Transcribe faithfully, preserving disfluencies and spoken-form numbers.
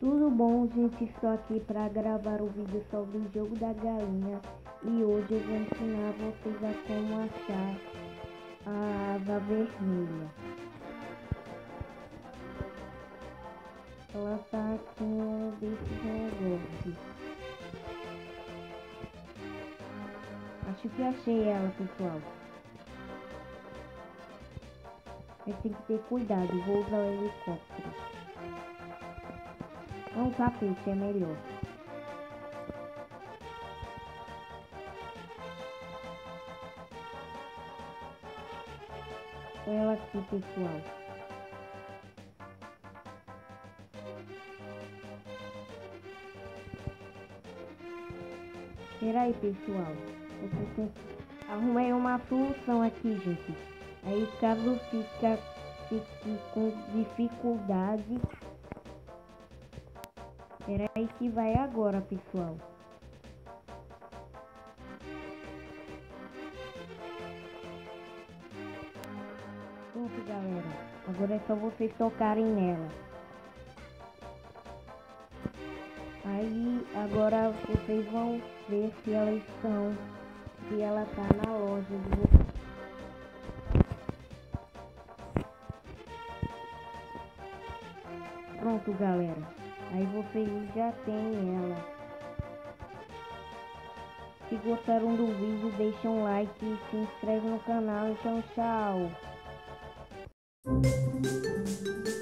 Tudo bom, gente? Estou aqui para gravar o vídeo sobre o jogo da galinha e hoje eu vou ensinar vocês a como achar a asa vermelha. Ela tá aqui em um desses negócios. Acho que achei ela, pessoal. Mas tem que ter cuidado, vou usar o helicóptero. Não, o tapete é melhor. Olha ela aqui, pessoal. Espera aí, pessoal. Você tem... Arrumei uma solução aqui, gente. Aí, caso fica, fique com dificuldade... Espera aí que vai agora, pessoal. Pronto, galera. Agora é só vocês tocarem nela. Aí, agora vocês vão ver se elas estão, se ela tá na loja de vocês. Pronto, galera. Aí vocês já tem ela. Se gostaram do vídeo, deixa um like e se inscreve no canal. Então, tchau.